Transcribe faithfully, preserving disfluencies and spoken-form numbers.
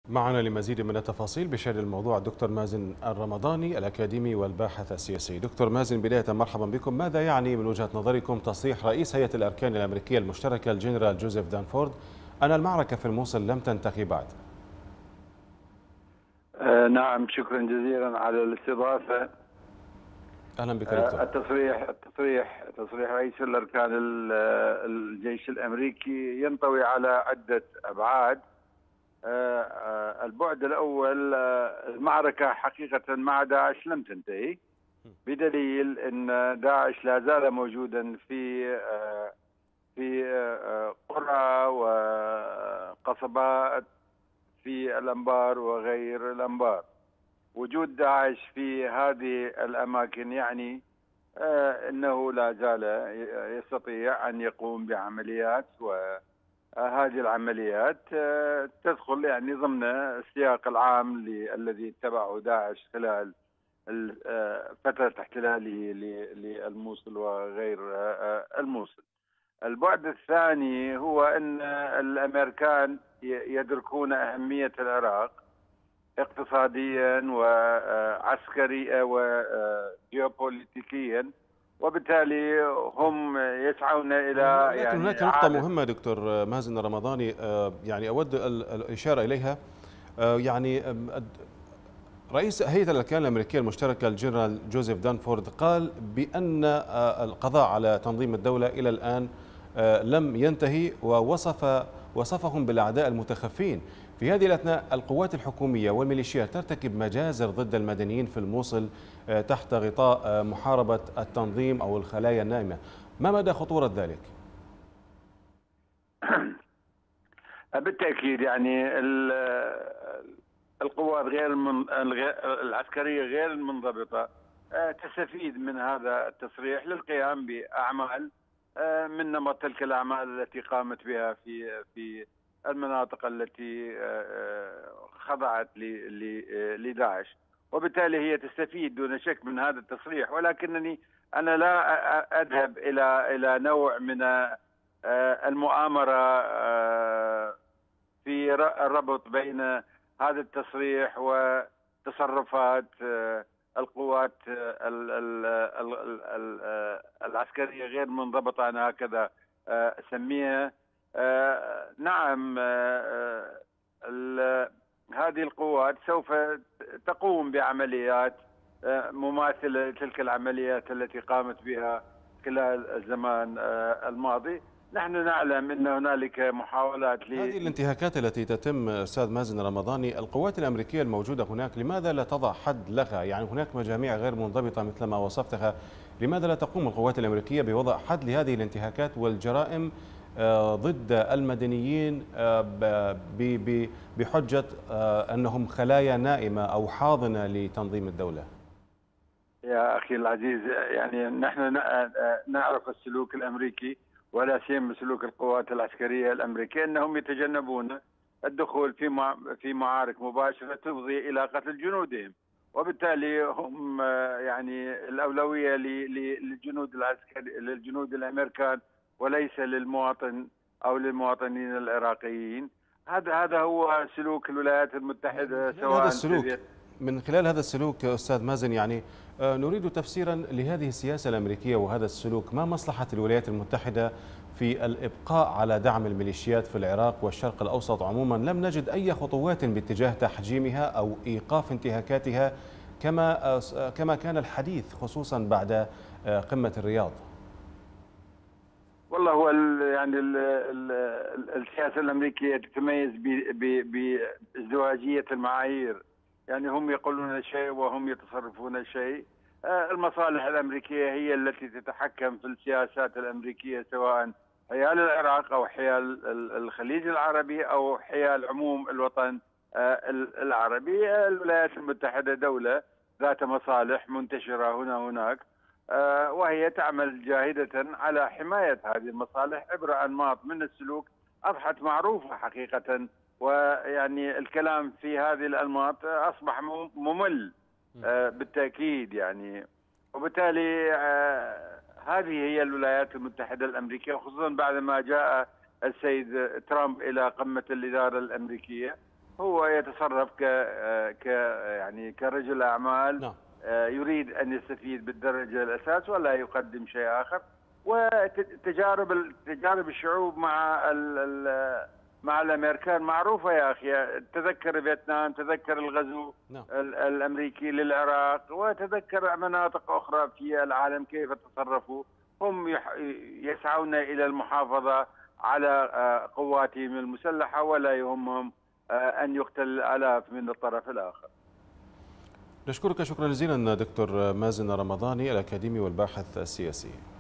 معنا لمزيد من التفاصيل بشأن الموضوع الدكتور مازن الرمضاني الأكاديمي والباحث السياسي. دكتور مازن، بداية مرحبا بكم. ماذا يعني من وجهة نظركم تصريح رئيس هيئة الأركان الأمريكية المشتركة الجنرال جوزيف دانفورد أن المعركة في الموصل لم تنتهي بعد؟ آه نعم، شكرا جزيلا على الاستضافة. أهلا بك آه دكتور. التصريح التصريح تصريح رئيس الأركان الجيش الأمريكي ينطوي على عدة أبعاد. آه آه البعد الأول، آه المعركة حقيقة مع داعش لم تنتهي، بدليل أن داعش لا زال موجودا في آه في آه قرى وقصبات في الأنبار وغير الأنبار. وجود داعش في هذه الأماكن يعني آه أنه لا زال يستطيع أن يقوم بعمليات، وهذه العمليات آه تدخل يعني ضمن السياق العام الذي اتبعه داعش خلال فترة احتلاله للموصل وغير آه الموصل. البعد الثاني هو أن الأمريكان يدركون أهمية العراق اقتصاديا وعسكريا وجيوبوليتيكيا، وبالتالي هم يسعون الى ولكن يعني هناك نقطة اعاده. مهمة دكتور مازن الرمضاني، يعني أود الإشارة إليها. يعني رئيس هيئة الأركان الأمريكية المشتركة الجنرال جوزيف دانفورد قال بأن القضاء على تنظيم الدولة إلى الآن لم ينتهي، ووصف وصفهم بالأعداء المتخفين. في هذه الأثناء القوات الحكومية والميليشيات ترتكب مجازر ضد المدنيين في الموصل تحت غطاء محاربة التنظيم أو الخلايا النائمة. ما مدى خطورة ذلك؟ بالتأكيد يعني القوات غير العسكرية غير المنضبطة تستفيد من هذا التصريح للقيام بأعمال من نمط تلك الأعمال التي قامت بها في في المناطق التي خضعت لداعش، وبالتالي هي تستفيد دون شك من هذا التصريح. ولكنني أنا لا أذهب إلى إلى نوع من المؤامرة في الربط بين هذا التصريح وتصرفات القوات العسكرية غير منضبطة، أنا هكذا أسميها. نعم، هذه القوات سوف تقوم بعمليات مماثلة لتلك العمليات التي قامت بها خلال الزمان الماضي. نحن نعلم أن هنالك محاولات ل هذه الانتهاكات التي تتم أستاذ مازن رمضاني، القوات الأمريكية الموجودة هناك لماذا لا تضع حد لها؟ يعني هناك مجاميع غير منضبطة مثل ما وصفتها، لماذا لا تقوم القوات الأمريكية بوضع حد لهذه الانتهاكات والجرائم ضد المدنيين بحجة أنهم خلايا نائمة أو حاضنة لتنظيم الدولة؟ يا أخي العزيز، يعني نحن نعرف السلوك الأمريكي ولا سيما سلوك القوات العسكرية الأمريكية، أنهم يتجنبون الدخول في في معارك مباشرة تفضي إلى قتل جنودهم، وبالتالي هم يعني الأولوية للجنود العسكري للجنود الأمريكان وليس للمواطن أو للمواطنين العراقيين. هذا هذا هو سلوك الولايات المتحدة. سواء هذا سواء السلوك من خلال هذا السلوك أستاذ مازن، يعني نريد تفسيرا لهذه السياسة الأمريكية وهذا السلوك. ما مصلحة الولايات المتحدة في الإبقاء على دعم الميليشيات في العراق والشرق الأوسط عموما؟ لم نجد أي خطوات باتجاه تحجيمها أو إيقاف انتهاكاتها كما كما كان الحديث خصوصا بعد قمة الرياض. والله هو ال يعني ال ال السياسة الأمريكية تتميز بازدواجية المعايير، يعني هم يقولون شيء وهم يتصرفون شيء. المصالح الأمريكية هي التي تتحكم في السياسات الأمريكية، سواء حيال العراق أو حيال الخليج العربي أو حيال عموم الوطن العربي. الولايات المتحدة دولة ذات مصالح منتشرة هنا هناك، وهي تعمل جاهدة على حماية هذه المصالح عبر أنماط من السلوك أصبحت معروفة حقيقة. ويعني الكلام في هذه الأنماط أصبح ممل بالتأكيد يعني. وبالتالي هذه هي الولايات المتحدة الأمريكية، خصوصا بعدما جاء السيد ترامب إلى قمة الإدارة الأمريكية. هو يتصرف ك ك يعني كرجل اعمال. نعم. يريد ان يستفيد بالدرجه الاساس ولا يقدم شيء اخر. وتجارب تجارب الشعوب مع ال مع الامريكان معروفه يا اخي. تذكر فيتنام، تذكر الغزو نعم. الامريكي للعراق، وتذكر مناطق اخرى في العالم كيف تصرفوا. هم يسعون الى المحافظه على قواتهم المسلحه ولا يهمهم ان يقتل الالاف من الطرف الاخر. نشكرك شكرا جزيلا دكتور مازن رمضاني الأكاديمي والباحث السياسي.